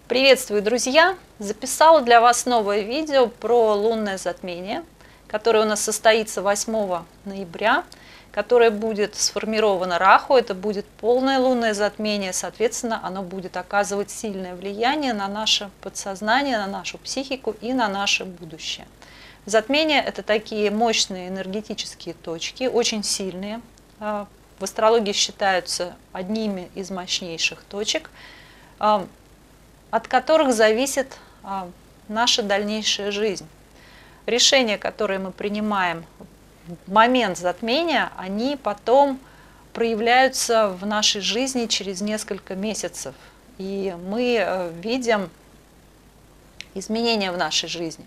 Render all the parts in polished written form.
Приветствую, друзья! Записала для вас новое видео про лунное затмение, которое у нас состоится 8 ноября, которое будет сформировано Раху. Это будет полное лунное затмение, соответственно, оно будет оказывать сильное влияние на наше подсознание, на нашу психику и на наше будущее. Затмения – это такие мощные энергетические точки, очень сильные. В астрологии считаются одними из мощнейших точек, от которых зависит наша дальнейшая жизнь. Решения, которые мы принимаем в момент затмения, они потом проявляются в нашей жизни через несколько месяцев. И мы видим изменения в нашей жизни.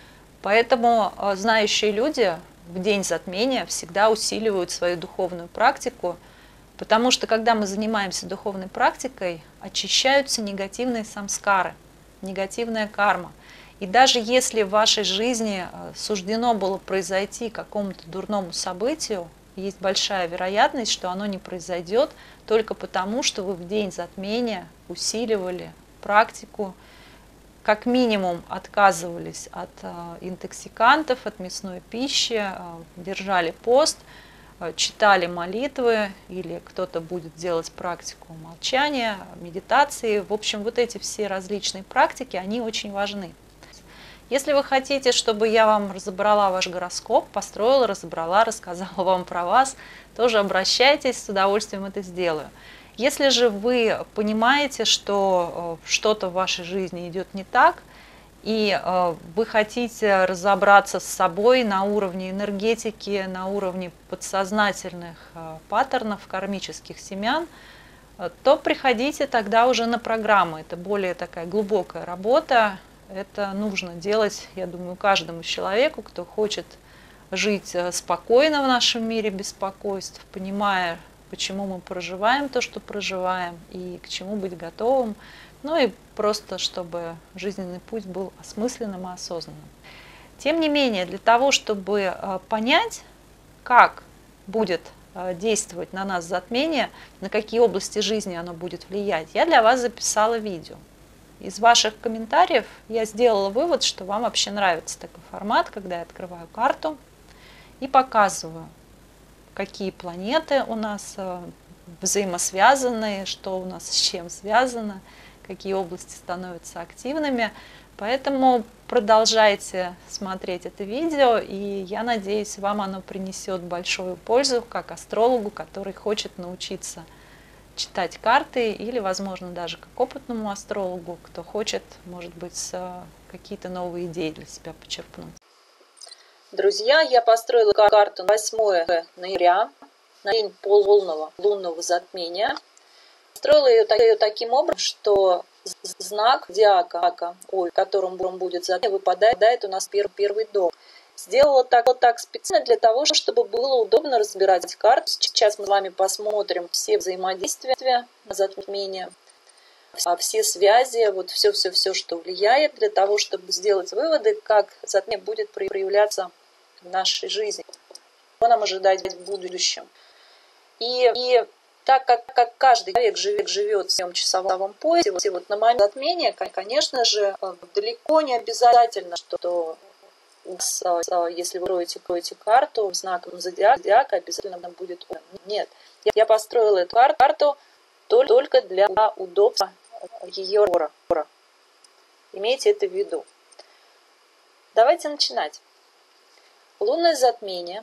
Поэтому знающие люди в день затмения всегда усиливают свою духовную практику, потому что когда мы занимаемся духовной практикой, очищаются негативные самскары, негативная карма. И даже если в вашей жизни суждено было произойти какому-то дурному событию, есть большая вероятность, что оно не произойдет только потому, что вы в день затмения усиливали практику, как минимум отказывались от интоксикантов, от мясной пищи, держали пост, читали молитвы, или кто-то будет делать практику молчания, медитации. В общем, вот эти все различные практики, они очень важны. Если вы хотите, чтобы я вам разобрала ваш гороскоп, построила, разобрала, рассказала вам про вас, тоже обращайтесь, с удовольствием это сделаю. Если же вы понимаете, что что-то в вашей жизни идет не так, и вы хотите разобраться с собой на уровне энергетики, на уровне подсознательных паттернов, кармических семян, то приходите тогда уже на программу. Это более такая глубокая работа. Это нужно делать, я думаю, каждому человеку, кто хочет жить спокойно в нашем мире беспокойств, понимая, почему мы проживаем то, что проживаем, и к чему быть готовым. Ну и просто, чтобы жизненный путь был осмысленным и осознанным. Тем не менее, для того, чтобы понять, как будет действовать на нас затмение, на какие области жизни оно будет влиять, я для вас записала видео. Из ваших комментариев я сделала вывод, что вам вообще нравится такой формат, когда я открываю карту и показываю, какие планеты у нас взаимосвязаны, что у нас с чем связано, какие области становятся активными. Поэтому продолжайте смотреть это видео, и я надеюсь, вам оно принесет большую пользу как астрологу, который хочет научиться читать карты, или, возможно, даже как опытному астрологу, кто хочет, может быть, какие-то новые идеи для себя почерпнуть. Друзья, я построила карту 8 ноября, на день полного лунного затмения. Построила ее таким образом, что знак зодиака, в котором будет затмение, выпадает у нас первый дом. Сделала так специально для того, чтобы было удобно разбирать карту. Сейчас мы с вами посмотрим все взаимодействия затмения, все связи, вот все, что влияет, для того, чтобы сделать выводы, как затмение будет проявляться в нашей жизни, что нам ожидать в будущем. И так как каждый человек живет в своем часовом поясе, вот на момент затмения, конечно же, далеко не обязательно, что если вы роете карту знаком зодиака, обязательно будет он. Нет, я построила эту карту только для удобства ее разбора. Имейте это в виду. Давайте начинать. Лунное затмение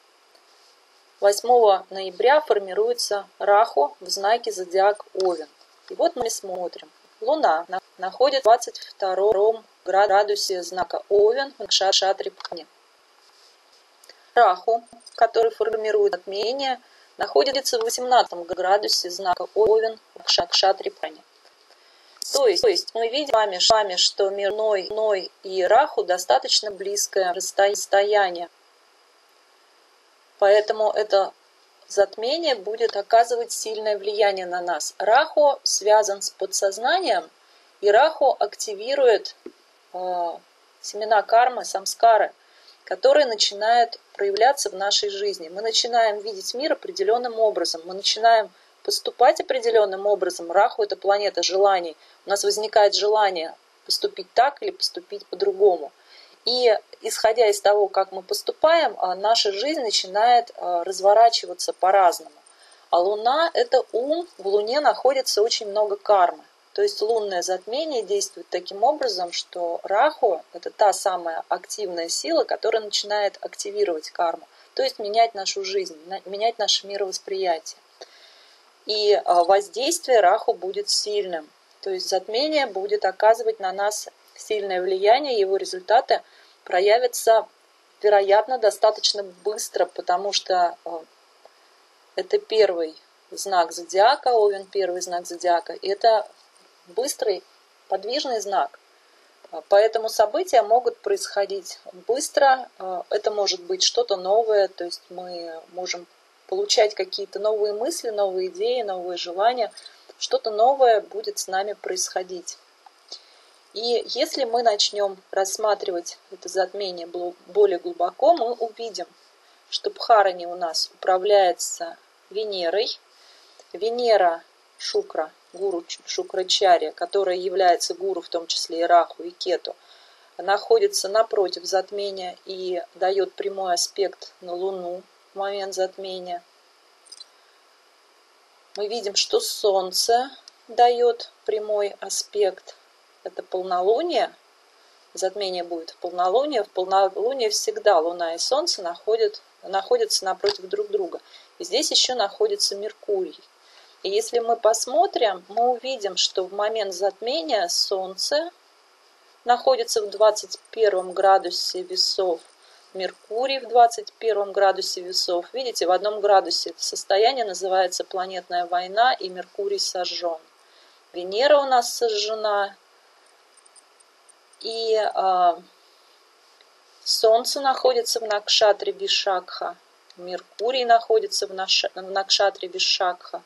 8 ноября формируется Раху в знаке зодиак Овен. И вот мы смотрим. Луна находится в 22 градусе знака Овен в Накшатре Пхани. Раху, который формирует затмение, находится в 18 градусе знака Овен в Накшатре Пхани. То есть мы видим с вами, что между Луной и Раху достаточно близкое расстояние. Поэтому это затмение будет оказывать сильное влияние на нас. Раху связан с подсознанием, и Раху активирует семена кармы, самскары, которые начинают проявляться в нашей жизни. Мы начинаем видеть мир определенным образом, мы начинаем поступать определенным образом. Раху – это планета желаний. У нас возникает желание поступить так или поступить по-другому. И исходя из того, как мы поступаем, наша жизнь начинает разворачиваться по-разному. А Луна – это ум, в Луне находится очень много кармы. То есть лунное затмение действует таким образом, что Раху – это та самая активная сила, которая начинает активировать карму, то есть менять нашу жизнь, менять наше мировосприятие. И воздействие Раху будет сильным, то есть затмение будет оказывать на нас сильное влияние, его результаты проявятся, вероятно, достаточно быстро, потому что это первый знак зодиака, Овен первый знак зодиака, и это быстрый, подвижный знак. Поэтому события могут происходить быстро, это может быть что-то новое, то есть мы можем получать какие-то новые мысли, новые идеи, новые желания, что-то новое будет с нами происходить. И если мы начнем рассматривать это затмение более глубоко, мы увидим, что Бхарани у нас управляется Венерой. Венера Шукра, гуру Шукрачарья, которая является гуру, в том числе и Раху, и Кету, находится напротив затмения и дает прямой аспект на Луну в момент затмения. Мы видим, что Солнце дает прямой аспект. Это полнолуние. Затмение будет в полнолуние. В полнолуние всегда Луна и Солнце находятся напротив друг друга. И здесь еще находится Меркурий. И если мы посмотрим, мы увидим, что в момент затмения Солнце находится в 21 градусе весов, Меркурий в 21 градусе весов. Видите, в одном градусе состояние называется планетная война, и Меркурий сожжен. Венера у нас сожжена, и Солнце находится в Накшатре Вишакха, Меркурий находится в Накшатре Вишакха,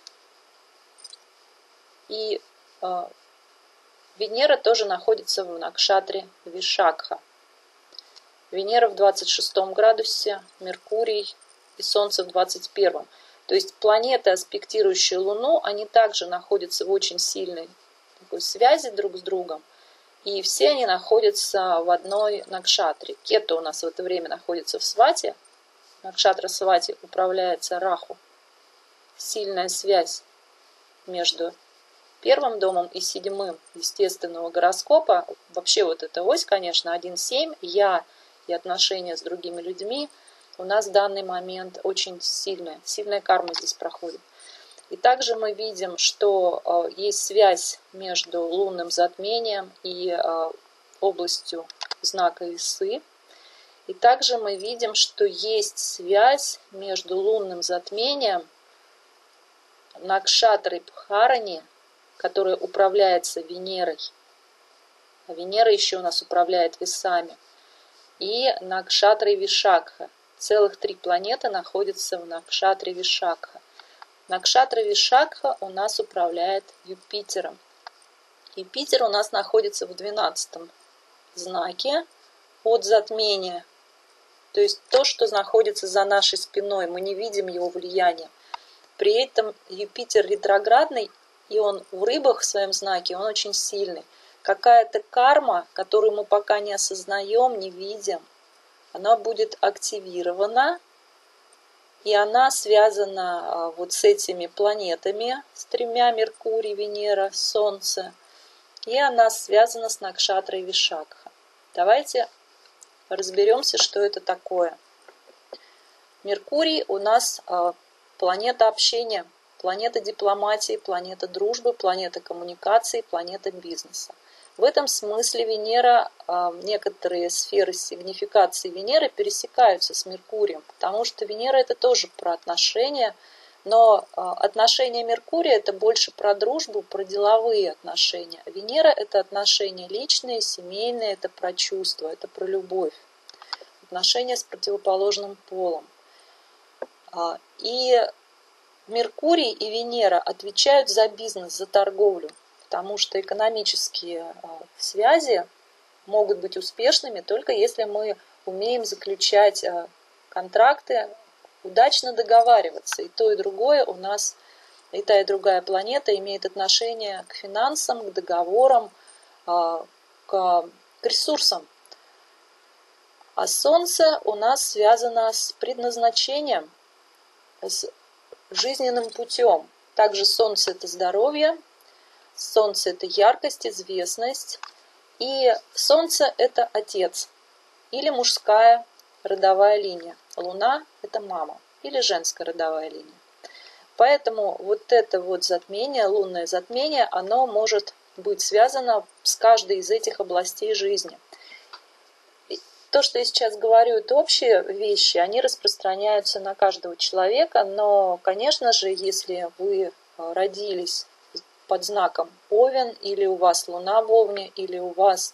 и Венера тоже находится в Накшатре Вишакха. Венера в 26 градусе, Меркурий и Солнце в 21. То есть планеты, аспектирующие Луну, они также находятся в очень сильной такой связи друг с другом. И все они находятся в одной Накшатре. Кету у нас в это время находится в Свате. Накшатра Свати управляется Раху. Сильная связь между первым домом и седьмым естественного гороскопа. Вообще вот эта ось, конечно, 1-7, я и отношения с другими людьми у нас в данный момент очень сильная карма здесь проходит. И также мы видим, что есть связь между лунным затмением и областью знака Исы. И также мы видим, что есть связь между лунным затмением Накшатрой Бхарани, которая управляется Венерой. А Венера еще у нас управляет весами. И Накшатрой Вишакха. Целых 3 планеты находятся в Накшатре Вишакха. Накшатра Вишакха у нас управляет Юпитером. Юпитер у нас находится в 12 знаке от затмения. То есть то, что находится за нашей спиной, мы не видим его влияния. При этом Юпитер ретроградный, и он в рыбах в своем знаке, он очень сильный. Какая-то карма, которую мы пока не осознаем, не видим, она будет активирована, и она связана вот с этими планетами, с 3: Меркурий, Венера, Солнце, и она связана с Накшатрой Вишакха. Давайте разберемся, что это такое. Меркурий у нас планета общения, планета дипломатии, планета дружбы, планета коммуникации, планета бизнеса. В этом смысле Венера, некоторые сферы сигнификации Венеры пересекаются с Меркурием, потому что Венера это тоже про отношения, но отношения Меркурия это больше про дружбу, про деловые отношения. Венера это отношения личные, семейные, это про чувства, это про любовь, отношения с противоположным полом. И Меркурий и Венера отвечают за бизнес, за торговлю. Потому что экономические связи могут быть успешными только если мы умеем заключать контракты, удачно договариваться. И то, и другое у нас и та, и другая планета имеет отношение к финансам, к договорам, к ресурсам. А Солнце у нас связано с предназначением, с жизненным путем. Также Солнце – это здоровье, Солнце – это яркость, известность, и Солнце – это отец или мужская родовая линия. Луна – это мама или женская родовая линия. Поэтому вот это вот затмение, лунное затмение, оно может быть связано с каждой из этих областей жизни. То, что я сейчас говорю, это общие вещи, они распространяются на каждого человека, но, конечно же, если вы родились под знаком Овен, или у вас Луна в Овне, или у вас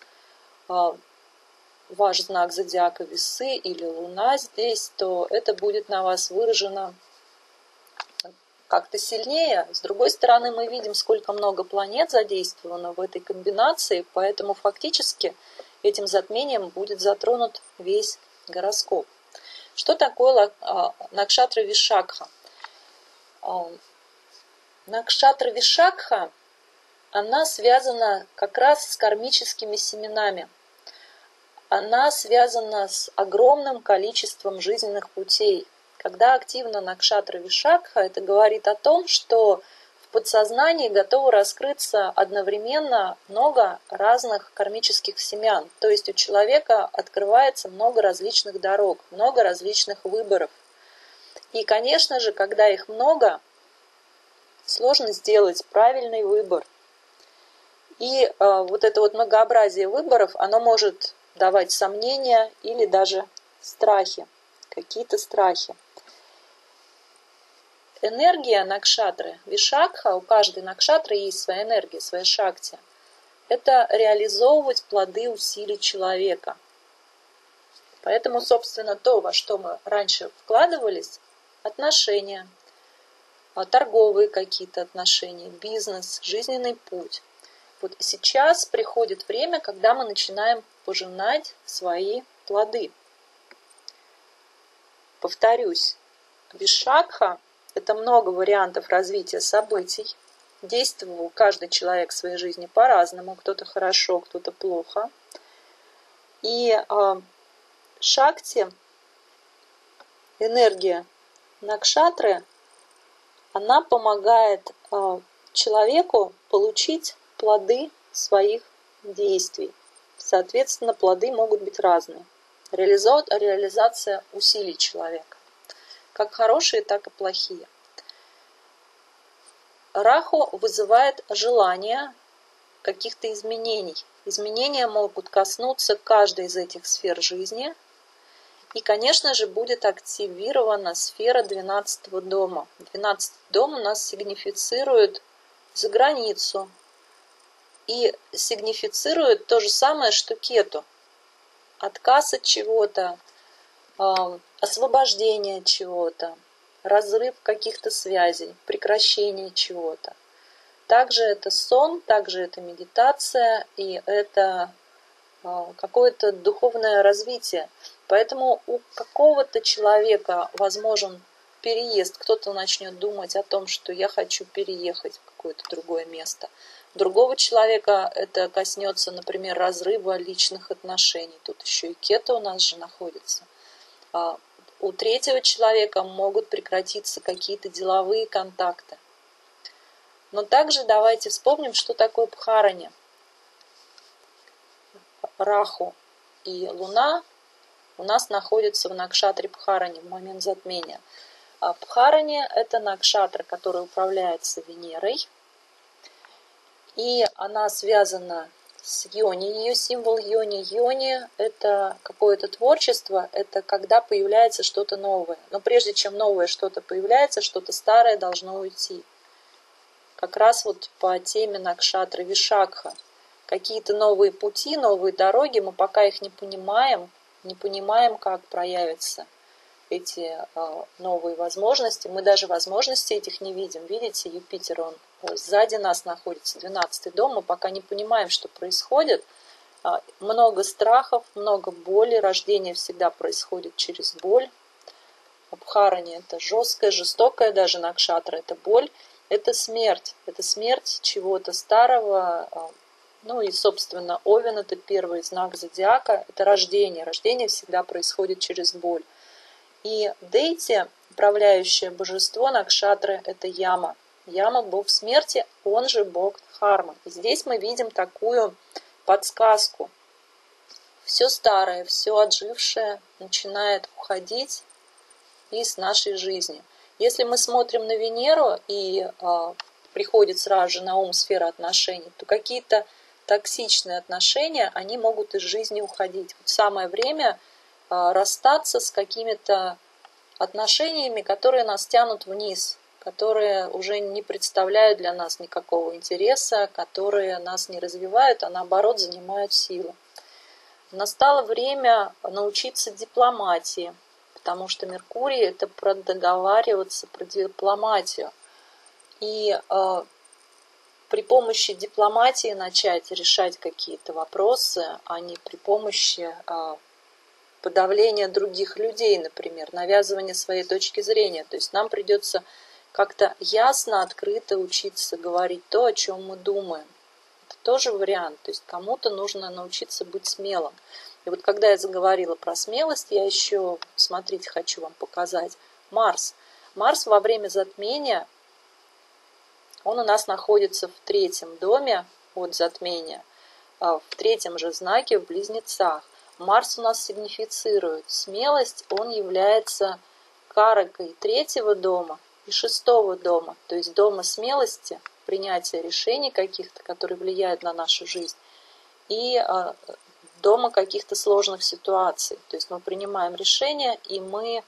ваш знак зодиака Весы, или Луна здесь, то это будет на вас выражено как-то сильнее. С другой стороны, мы видим, сколько много планет задействовано в этой комбинации, поэтому фактически этим затмением будет затронут весь гороскоп. Что такое Накшатра Вишакха? Накшатра Вишакха, она связана как раз с кармическими семенами. Она связана с огромным количеством жизненных путей. Когда активна Накшатра Вишакха, это говорит о том, что в подсознании готово раскрыться одновременно много разных кармических семян. То есть у человека открывается много различных дорог, много различных выборов. И, конечно же, когда их много, сложно сделать правильный выбор. И вот это вот многообразие выборов, оно может давать сомнения или даже страхи, какие-то страхи. Энергия накшатры Вишакха, у каждой накшатры есть своя энергия, своя шакти. Это реализовывать плоды усилий человека. Поэтому, собственно, то, во что мы раньше вкладывались, отношения, торговые какие-то отношения, бизнес, жизненный путь. Вот сейчас приходит время, когда мы начинаем пожинать свои плоды. Повторюсь, Вишакха – это много вариантов развития событий. Действовал каждый человек в своей жизни по-разному. Кто-то хорошо, кто-то плохо. И шакти, энергия накшатры, она помогает человеку получить плоды своих действий. Соответственно, плоды могут быть разные. Реализация усилий человека. Как хорошие, так и плохие. Раху вызывает желание каких-то изменений. Изменения могут коснуться каждой из этих сфер жизни. И, конечно же, будет активирована сфера 12-го дома. 12-й дом у нас сигнифицирует за границу. И сигнифицирует то же самое, что кету. Отказ от чего-то, освобождение от чего-то, разрыв каких-то связей, прекращение чего-то. Также это сон, также это медитация и это какое-то духовное развитие. Поэтому у какого-то человека возможен переезд. Кто-то начнет думать о том, что я хочу переехать в какое-то другое место. Другого человека это коснется, например, разрыва личных отношений. Тут еще и кета у нас же находится. У третьего человека могут прекратиться какие-то деловые контакты. Но также давайте вспомним, что такое Бхарани. Раху и Луна у нас находятся в накшатре Бхарани в момент затмения. А Бхарани – это накшатра, которая управляется Венерой. И она связана с йони. Ее символ йони. Йони – это какое-то творчество, это когда появляется что-то новое. Но прежде чем новое что-то появляется, что-то старое должно уйти. Как раз вот по теме накшатры Вишакха. Какие-то новые пути, новые дороги, мы пока их не понимаем, как проявятся эти новые возможности. Мы даже возможностей этих не видим. Видите, Юпитер, он сзади нас находится, 12-й дом, мы пока не понимаем, что происходит. Много страхов, много боли, рождение всегда происходит через боль. Бхарани – это жесткая, жестокая даже накшатра, это боль. это смерть чего-то старого. Ну и, собственно, Овен – это первый знак зодиака, это рождение. Рождение всегда происходит через боль. И Дейти, управляющее божество Накшатры, это Яма. Яма – бог смерти, он же бог Дхармы. И здесь мы видим такую подсказку. Все старое, все отжившее начинает уходить из нашей жизни. Если мы смотрим на Венеру и приходит сразу же на ум сфера отношений, то какие-то токсичные отношения, они могут из жизни уходить. Вот самое время расстаться с какими-то отношениями, которые нас тянут вниз, которые уже не представляют для нас никакого интереса, которые нас не развивают, а наоборот занимают силу. Настало время научиться дипломатии, потому что Меркурий – это про договариваться, про дипломатию. И при помощи дипломатии начать решать какие-то вопросы, а не при помощи подавления других людей, например, навязывания своей точки зрения. То есть нам придется как-то ясно, открыто учиться говорить то, о чем мы думаем. Это тоже вариант. То есть кому-то нужно научиться быть смелым. И вот когда я заговорила про смелость, я еще, смотрите, хочу вам показать Марс. Марс во время затмения, он у нас находится в 3-м доме от затмения, в 3-м же знаке в Близнецах. Марс у нас сигнифицирует смелость, он является каракой 3-го дома и 6-го дома, то есть дома смелости, принятия решений каких-то, которые влияют на нашу жизнь, и дома каких-то сложных ситуаций. То есть мы принимаем решения, и мы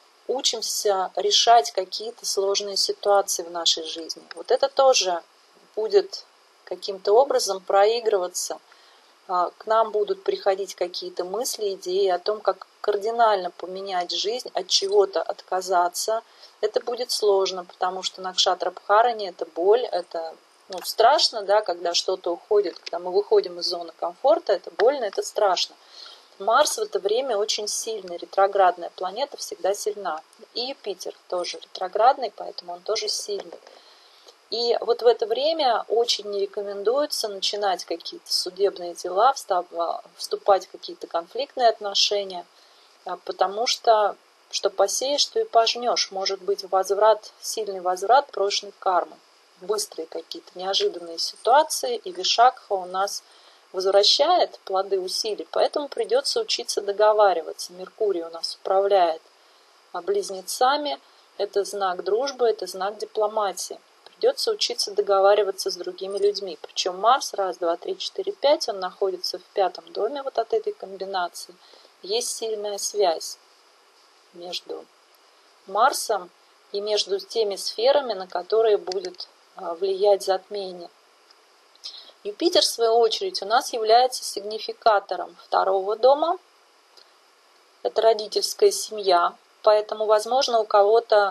учимся решать какие-то сложные ситуации в нашей жизни. Вот это тоже будет каким-то образом проигрываться. К нам будут приходить какие-то мысли, идеи о том, как кардинально поменять жизнь, от чего-то отказаться. Это будет сложно, потому что Накшатра Бхарани – это боль, это страшно, да, когда что-то уходит, когда мы выходим из зоны комфорта, это больно, это страшно. Марс в это время очень сильный, ретроградная планета всегда сильна. И Юпитер тоже ретроградный, поэтому он тоже сильный. И вот в это время очень не рекомендуется начинать какие-то судебные дела, вступать в какие-то конфликтные отношения, потому что посеешь, то и пожнешь. Может быть сильный возврат прошлой кармы. Быстрые какие-то неожиданные ситуации, и Вишакха у нас возвращает плоды усилий, поэтому придется учиться договариваться. Меркурий у нас управляет близнецами, это знак дружбы, это знак дипломатии. Придется учиться договариваться с другими людьми. Причем Марс, 1, 2, 3, 4, 5, он находится в 5-м доме вот от этой комбинации. Есть сильная связь между Марсом и между теми сферами, на которые будет влиять затмение. Юпитер, в свою очередь, у нас является сигнификатором 2-го дома. Это родительская семья. Поэтому, возможно, у кого-то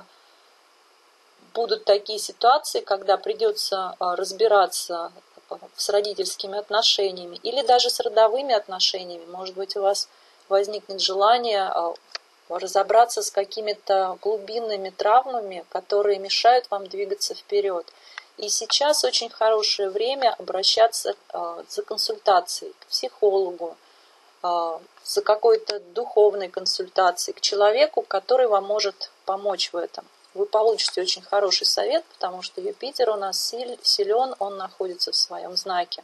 будут такие ситуации, когда придется разбираться с родительскими отношениями или даже с родовыми отношениями. Может быть, у вас возникнет желание разобраться с какими-то глубинными травмами, которые мешают вам двигаться вперед. И сейчас очень хорошее время обращаться за консультацией к психологу, за какой-то духовной консультацией, к человеку, который вам может помочь в этом. Вы получите очень хороший совет, потому что Юпитер у нас силен, он находится в своем знаке.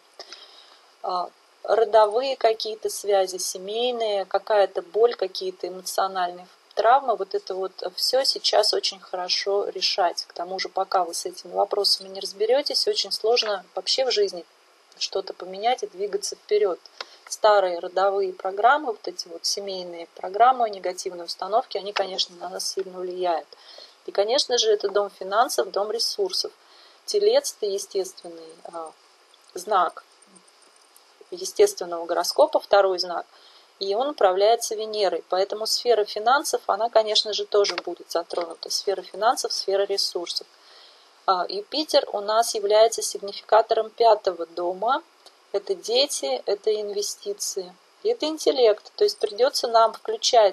Родовые какие-то связи, семейные, какая-то боль, какие-то эмоциональные травмы, вот это вот все сейчас очень хорошо решать. К тому же, пока вы с этими вопросами не разберетесь, очень сложно вообще в жизни что-то поменять и двигаться вперед. Старые родовые программы, вот эти вот семейные программы, негативные установки, они, конечно, на нас сильно влияют. И, конечно же, это дом финансов, дом ресурсов. Телец – это естественный знак естественного гороскопа, 2-й знак, и он управляется Венерой. Поэтому сфера финансов, она, конечно же, тоже будет затронута. Сфера финансов, сфера ресурсов. Юпитер у нас является сигнификатором 5-го дома. Это дети, это инвестиции. И это интеллект. То есть придется нам включать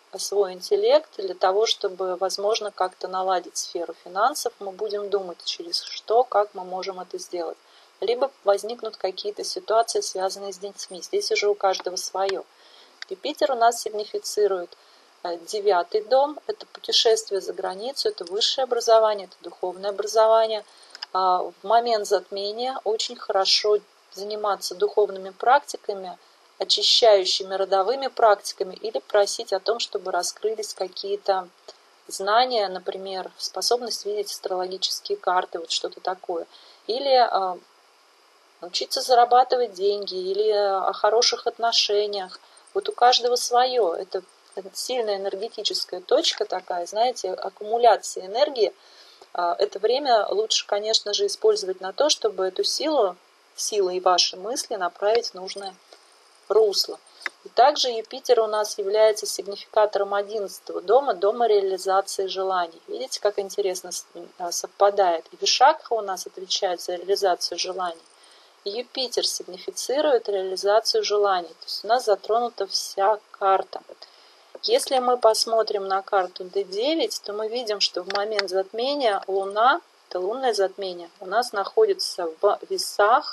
свой интеллект для того, чтобы, возможно, как-то наладить сферу финансов. Мы будем думать, через что, как мы можем это сделать. Либо возникнут какие-то ситуации, связанные с детьми. Здесь уже у каждого свое. Юпитер у нас сигнифицирует 9-й дом. Это путешествие за границу, это высшее образование, это духовное образование. В момент затмения очень хорошо заниматься духовными практиками, очищающими родовыми практиками, или просить о том, чтобы раскрылись какие-то знания, например, способность видеть астрологические карты, вот что-то такое. Или учиться зарабатывать деньги, или о хороших отношениях. Вот у каждого свое. Это сильная энергетическая точка такая, знаете, аккумуляция энергии. Это время лучше, конечно же, использовать на то, чтобы эту силу и ваши мысли направить в нужное русло. И также Юпитер у нас является сигнификатором 11-го дома, дома реализации желаний. Видите, как интересно совпадает. И Вишакха у нас отвечает за реализацию желаний. И Юпитер сигнифицирует реализацию желаний. То есть у нас затронута вся карта. Если мы посмотрим на карту D9, то мы видим, что в момент затмения Луна, это лунное затмение, у нас находится в весах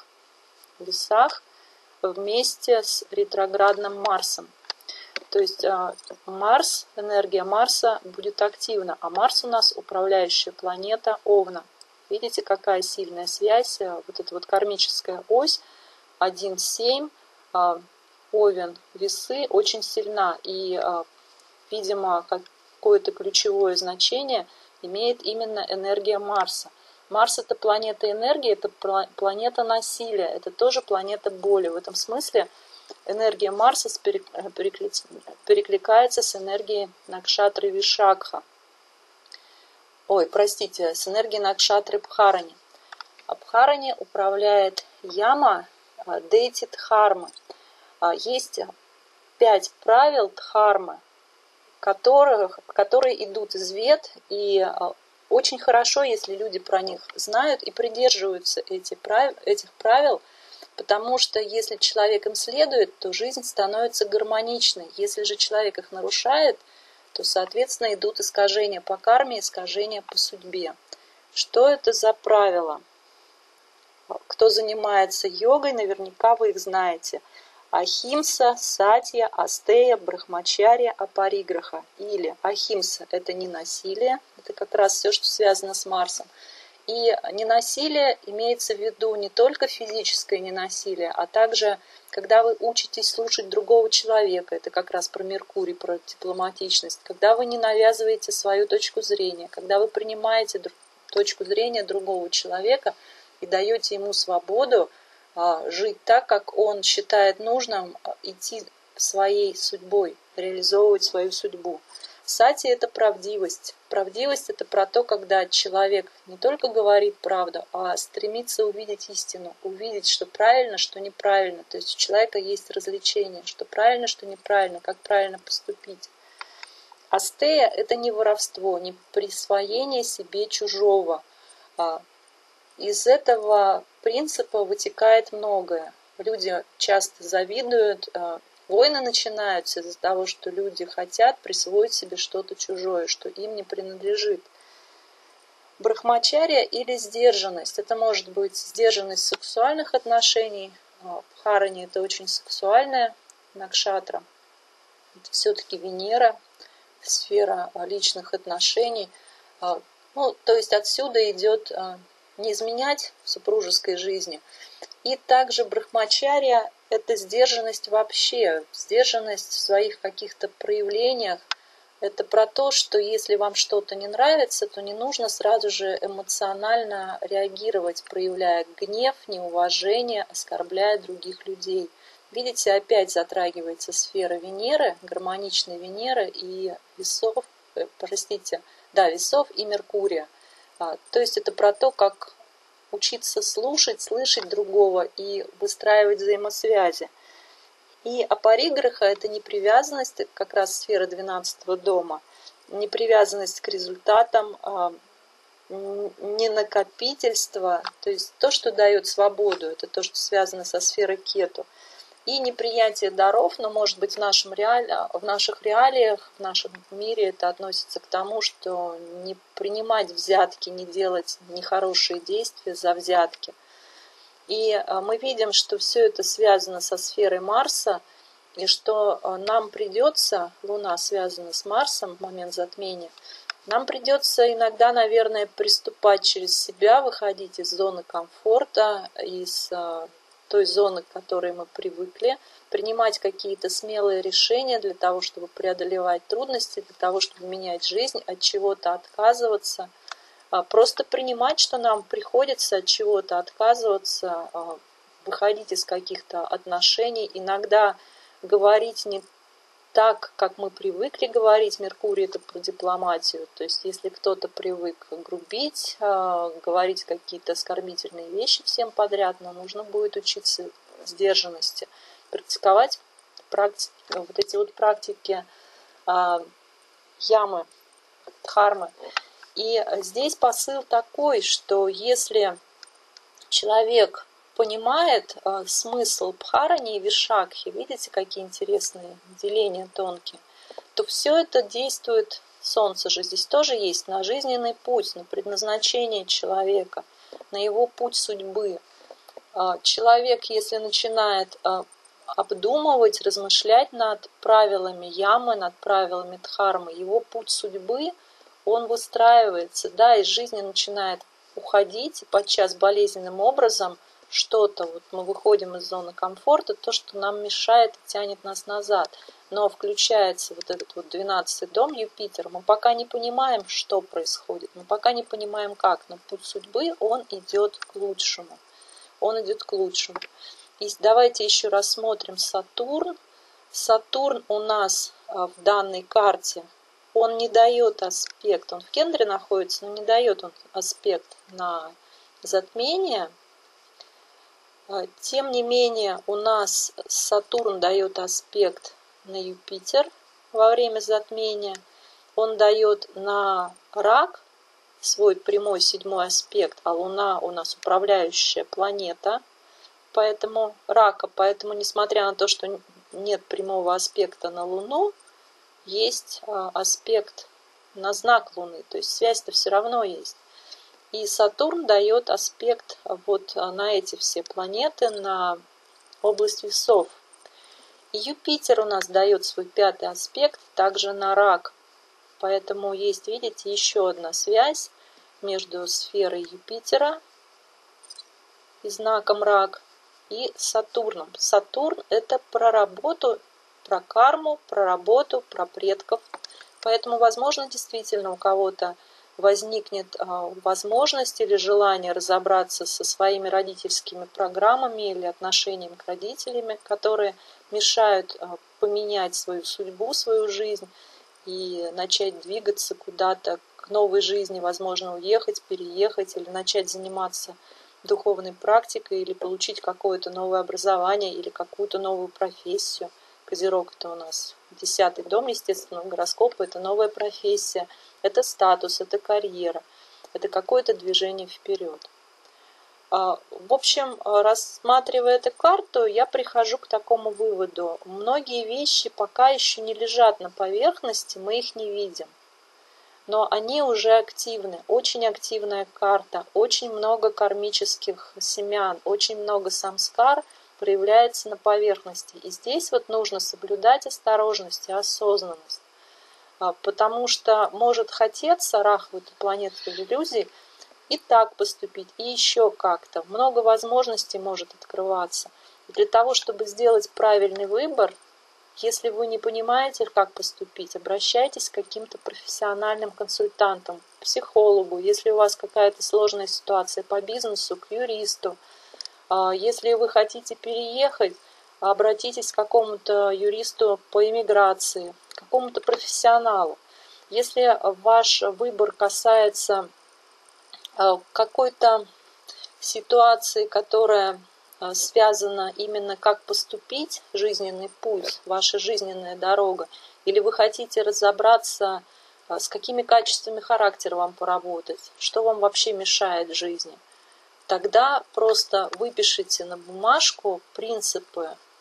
вместе с ретроградным Марсом. То есть Марс, энергия Марса будет активна, а Марс у нас управляющая планета Овна. Видите, какая сильная связь, вот эта вот кармическая ось 1,7, Овен, весы очень сильна, и, видимо, какое-то ключевое значение имеет именно энергия Марса. Марс – это планета энергии, это планета насилия, это тоже планета боли. В этом смысле энергия Марса перекликается с энергией Накшатры Вишакха. С энергией Накшатры Бхарани. Бхарани управляет Яма, Дейти Дхармы. Есть 5 правил Дхармы, которые идут из Вед, и очень хорошо, если люди про них знают и придерживаются этих правил, потому что если человек им следует, то жизнь становится гармоничной. Если же человек их нарушает, то, соответственно, идут искажения по карме, искажения по судьбе. Что это за правила? Кто занимается йогой, наверняка вы их знаете. Ахимса, Сатья, Астея, Брахмачарья, Апариграха. Или Ахимса – это ненасилие, это как раз все, что связано с Марсом. И ненасилие имеется в виду не только физическое ненасилие, а также, когда вы учитесь слушать другого человека, это как раз про Меркурий, про дипломатичность, когда вы не навязываете свою точку зрения, когда вы принимаете точку зрения другого человека и даете ему свободу жить так, как он считает нужным, идти своей судьбой, реализовывать свою судьбу. Сати – это правдивость. Правдивость – это про то, когда человек не только говорит правду, а стремится увидеть истину, увидеть, что правильно, что неправильно. То есть у человека есть развлечение, что правильно, что неправильно, как правильно поступить. Астея – это не воровство, не присвоение себе чужого. Из этого принципа вытекает многое. Люди часто завидуют, войны начинаются из-за того, что люди хотят присвоить себе что-то чужое, что им не принадлежит. Брахмачарья или сдержанность. Это может быть сдержанность сексуальных отношений. Бхарани – это очень сексуальная накшатра. Это все-таки Венера, сфера личных отношений. То есть отсюда идет не изменять в супружеской жизни. И также брахмачарья – это сдержанность вообще, сдержанность в своих каких-то проявлениях. Это про то, что если вам что-то не нравится, то не нужно сразу же эмоционально реагировать, проявляя гнев, неуважение, оскорбляя других людей. Видите, опять затрагивается сфера Венеры, гармоничной Венеры и весов и Меркурия. То есть это про то, как учиться слушать, слышать другого и выстраивать взаимосвязи. И апариграха – это непривязанность, это как раз сфера 12-го дома, непривязанность к результатам, не накопительство, то есть то, что дает свободу, это то, что связано со сферой кету. и неприятие даров, но, может быть, в наших реалиях, в нашем мире это относится к тому, что не принимать взятки, не делать нехорошие действия за взятки. И мы видим, что все это связано со сферой Марса, и что нам придется, Луна связана с Марсом в момент затмения, нам придется иногда, наверное, приступать через себя, выходить из зоны комфорта, из той зоны, к которой мы привыкли, принимать какие-то смелые решения для того, чтобы преодолевать трудности, для того, чтобы менять жизнь, от чего-то отказываться, просто принимать, что нам приходится от чего-то отказываться, выходить из каких-то отношений, иногда говорить не так, как мы привыкли говорить. Меркурий — это про дипломатию. То есть если кто-то привык грубить, говорить какие-то оскорбительные вещи всем подряд, но нужно будет учиться сдержанности, практиковать вот эти вот практики ямы, дхармы. И здесь посыл такой, что если человек понимает смысл Бхарани и Вишакхи, видите, какие интересные деления тонкие, то все это действует, Солнце же здесь тоже есть, на жизненный путь, на предназначение человека, на его путь судьбы. Человек, если начинает обдумывать, размышлять над правилами ямы, над правилами дхармы, его путь судьбы, он выстраивается, да, из жизни начинает уходить, и подчас болезненным образом что-то, вот мы выходим из зоны комфорта, то, что нам мешает и тянет нас назад. Но включается вот этот вот 12-й дом Юпитер, мы пока не понимаем, что происходит, мы пока не понимаем как, но путь судьбы, он идет к лучшему. Он идет к лучшему. И давайте еще рассмотрим Сатурн. Сатурн у нас в данной карте, он не дает аспект, он в кендре находится, но не дает он аспект на затмение. Тем не менее, у нас Сатурн дает аспект на Юпитер во время затмения. Он дает на Рак свой прямой 7-й аспект, а Луна у нас управляющая планета, поэтому Рака. Поэтому, несмотря на то, что нет прямого аспекта на Луну, есть аспект на знак Луны, то есть связь-то все равно есть. И Сатурн дает аспект вот на эти все планеты, на область весов. И Юпитер у нас дает свой 5-й аспект также на Рак. Поэтому есть, видите, еще одна связь между сферой Юпитера и знаком Рак и Сатурном. Сатурн — это про работу, про карму, про работу, про предков. Поэтому, возможно, действительно у кого-то возникнет возможность или желание разобраться со своими родительскими программами или отношениями к родителям, которые мешают поменять свою судьбу, свою жизнь и начать двигаться куда-то к новой жизни, возможно, уехать, переехать или начать заниматься духовной практикой или получить какое-то новое образование или какую-то новую профессию. Козерог — это у нас 10-й дом, естественно, гороскопа — это новая профессия. Это статус, это карьера, это какое-то движение вперед. В общем, рассматривая эту карту, я прихожу к такому выводу. Многие вещи пока еще не лежат на поверхности, мы их не видим. Но они уже активны, очень активная карта, очень много кармических семян, очень много самскар проявляется на поверхности. И здесь вот нужно соблюдать осторожность и осознанность. Потому что может хотеться Раху, эту планету иллюзий, и так поступить, и еще как-то. Много возможностей может открываться. И для того, чтобы сделать правильный выбор, если вы не понимаете, как поступить, обращайтесь к каким-то профессиональным консультантам, к психологу. Если у вас какая-то сложная ситуация по бизнесу, к юристу. Если вы хотите переехать, обратитесь к какому-то юристу по иммиграции, к какому-то профессионалу. Если ваш выбор касается какой-то ситуации, которая связана именно как поступить, жизненный путь, ваша жизненная дорога, или вы хотите разобраться, с какими качествами характера вам поработать, что вам вообще мешает в жизни, тогда просто выпишите на бумажку принципы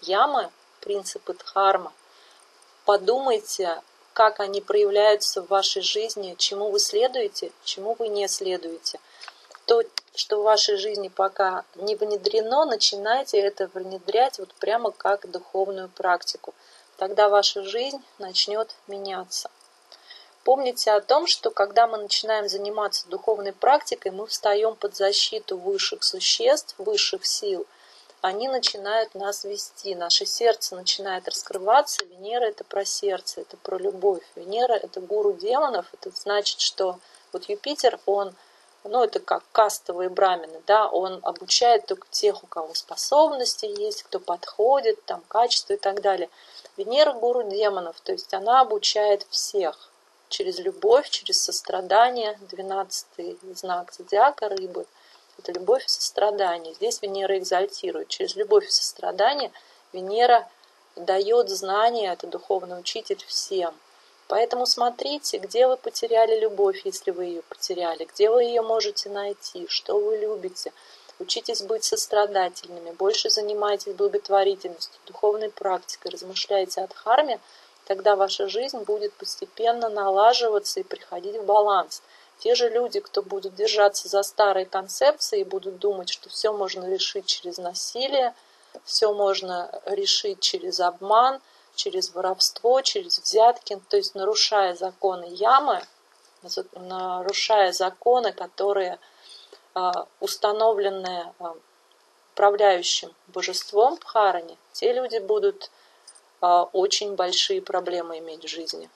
ямы, принципы дхармы, подумайте, как они проявляются в вашей жизни, чему вы следуете, чему вы не следуете. То, что в вашей жизни пока не внедрено, начинайте это внедрять вот прямо как духовную практику. Тогда ваша жизнь начнет меняться. Помните о том, что когда мы начинаем заниматься духовной практикой, мы встаем под защиту высших существ, высших сил. Они начинают нас вести, наше сердце начинает раскрываться. Венера – это про сердце, это про любовь. Венера – это гуру демонов, это значит, что вот Юпитер, он, это как кастовые брамины, да, он обучает только тех, у кого способности есть, кто подходит, там, качество и так далее. Венера – гуру демонов, то есть она обучает всех через любовь, через сострадание. 12-й знак зодиака рыбы – это любовь и сострадание. Здесь Венера экзальтирует. Через любовь и сострадание Венера дает знания, это духовный учитель всем. Поэтому смотрите, где вы потеряли любовь, если вы ее потеряли, где вы ее можете найти, что вы любите. Учитесь быть сострадательными, больше занимайтесь благотворительностью, духовной практикой, размышляйте о дхарме, тогда ваша жизнь будет постепенно налаживаться и приходить в баланс. Те же люди, кто будут держаться за старые концепции и будут думать, что все можно решить через насилие, все можно решить через обман, через воровство, через взятки, то есть нарушая законы ямы, нарушая законы, которые установлены управляющим божеством в Дхаране, те люди будут очень большие проблемы иметь в жизни.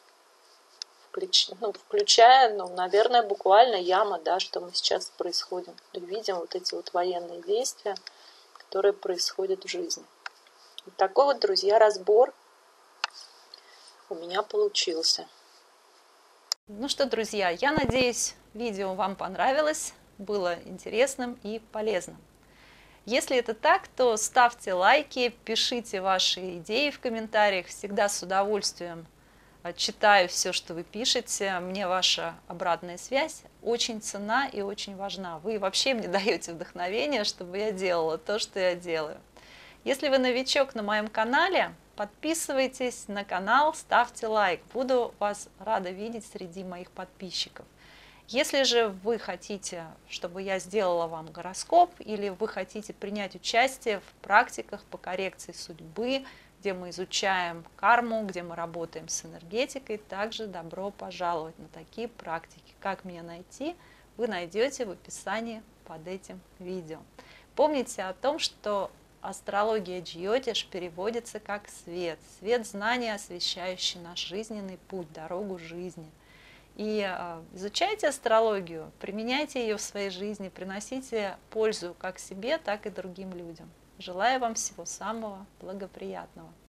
Включая, наверное, буквально яма, да, что мы сейчас происходим. Видим вот эти вот военные действия, которые происходят в жизни. Вот такой вот, друзья, разбор у меня получился. Ну что, друзья, я надеюсь, видео вам понравилось, было интересным и полезным. Если это так, то ставьте лайки, пишите ваши идеи в комментариях. Всегда с удовольствием читаю все, что вы пишете. Мне ваша обратная связь очень ценна и очень важна. Вы вообще мне даете вдохновение, чтобы я делала то, что я делаю. Если вы новичок на моем канале, подписывайтесь на канал, ставьте лайк. Буду вас рада видеть среди моих подписчиков. Если же вы хотите, чтобы я сделала вам гороскоп, или вы хотите принять участие в практиках по коррекции судьбы, где мы изучаем карму, где мы работаем с энергетикой, также добро пожаловать на такие практики. Как меня найти, вы найдете в описании под этим видео. Помните о том, что астрология Джьотиш переводится как свет. Свет знания, освещающий наш жизненный путь, дорогу жизни. И изучайте астрологию, применяйте ее в своей жизни, приносите пользу как себе, так и другим людям. Желаю вам всего самого благоприятного.